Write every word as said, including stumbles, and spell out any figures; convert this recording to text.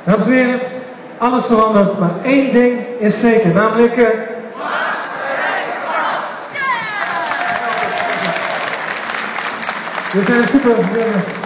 Dames en heren, alles verandert, maar één ding is zeker, namelijk... Uh... We zijn super...